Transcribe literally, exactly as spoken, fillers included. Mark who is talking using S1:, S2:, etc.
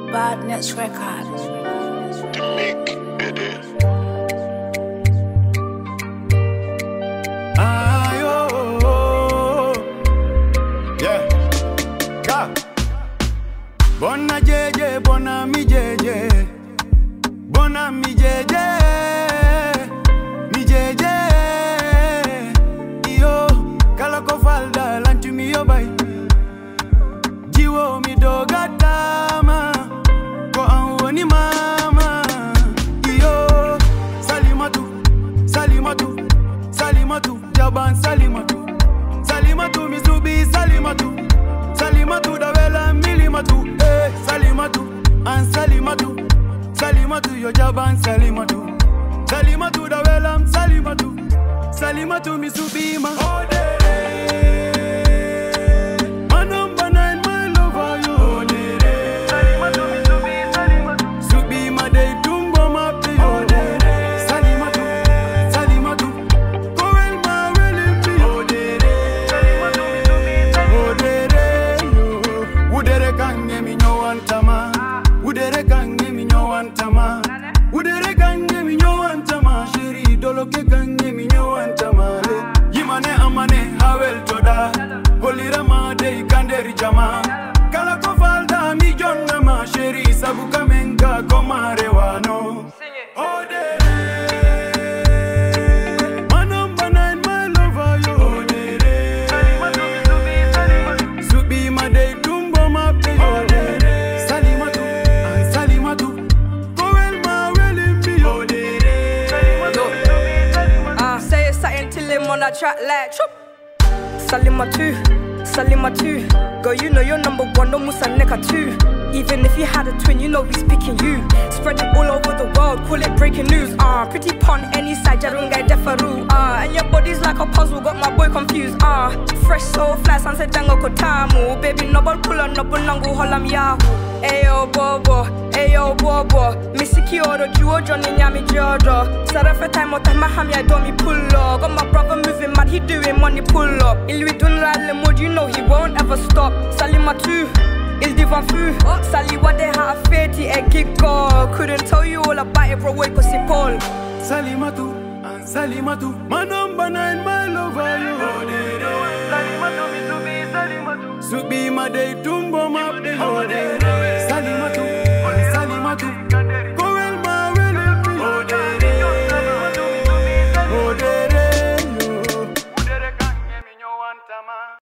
S1: Badness record.
S2: The make edit.
S3: Ah, yo, yeah, yeah. Bona jeje, bona mi jeje, bona mi jeje, mi jeje. Iyo, kala ko falda lantu mi yo bay. Jiwo mi doga tama, ko anwoni mama. Iyo, Salimatou, Salimatou, Salimatou, Jaban Salimatou, Salimatou mi subi Salimatou, Salimatou da vela milimatou, eh Salimatou, an Salimatou, Salimatou yo Jaban Salimatou, Salimatou da vela Salimatou, Salimatou mi subi ma. Oh, Udere kange mi nyo antama, udere kange mi nyo antama, sheri doloke kange mi nyo antama. Yimane amane hawel toda, holira ma de kanderi jama. Kala ko falda mi jonna ma, sheri sabuka menga komare wano.
S4: On that track like chop. Salimatou, Salimatou. Girl, you know you're number one, no musa neka two. Even if you had a twin, you know we speaking you. Spread it all over the world, call it breaking news. Ah, uh, pretty pun any side, jarunga defaru. Ah, uh, and your body's like a puzzle, got my boy confused. Ah, uh, fresh soul fly, sunset jango kotamu. Baby, nobel pull on nobel nangu holam yahoo. Ayo Bobo, ayo Bobo. Misiki oro juo Johnny nyami jodo. Sarafe time ota mahami I don't me pull up. Got my brother moving mad, he doing money pull up. Il lui donne la le mode, you know he won't ever stop. Salimatou, il devant fou. Sali what they have feti e kiko. Couldn't tell you all about it, bro, wait cause c'est Paul.
S3: Salimatou, Salimatou, my number nine, my lover, you. Salimatou, mi subi, Salimatou. Subi ma day tumbo ma de hode. Salimatou, Salimatou, Koel ma wele pi. Odere, yo. Udere kange mi nyo antama.